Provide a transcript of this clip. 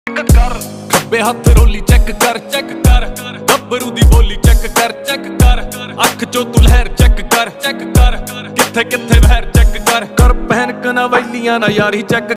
कर खब्बे हथ रोली चेक कर गब्बरू दी बोली चेक कर अख चो तू लहर चेक कर किथे किथे बहर चेक कर पहन कना वैलियां ना यारी चेक